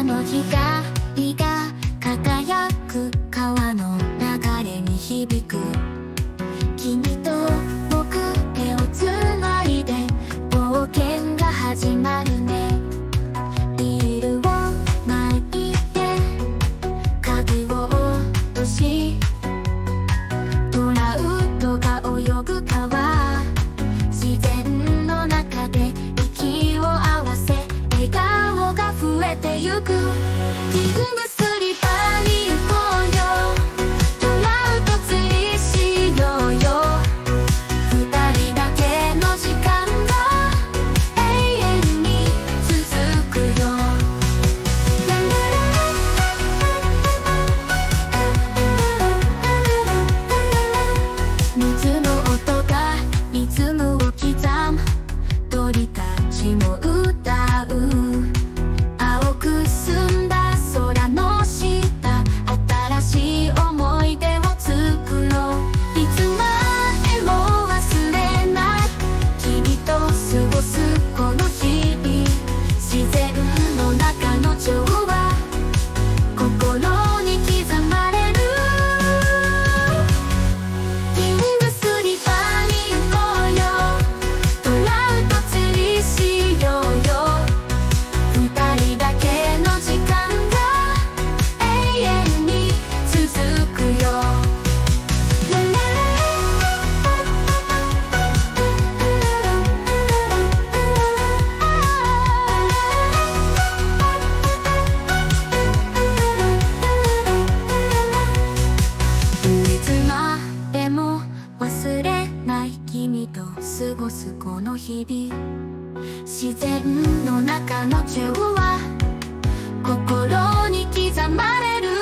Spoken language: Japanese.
の光が輝く川の流れに響く。君と僕手をつないで冒険が始まるね。ビールを巻いて鍵を落とし、トラウトが泳ぐ川、自然の中で息を合わせ笑顔が増えてゆく。キングスリバーに行こうよ、トラウト釣りしようよ。二人だけの時間が永遠に続くよ。水の音がリズムを刻む。鳥たちも歌う。青く澄んだ空の下、新しい思い出を作ろう。いつまでも忘れない君と過ごすこの日々。自然の中の調和、心に刻まれる。キングスリバーに行こうよ、トラウト釣りしようよ。二人だけの時間が永遠に続くよ。いつまでも忘れない君と過ごすこの日々。自然の中の調和、心に刻まれる。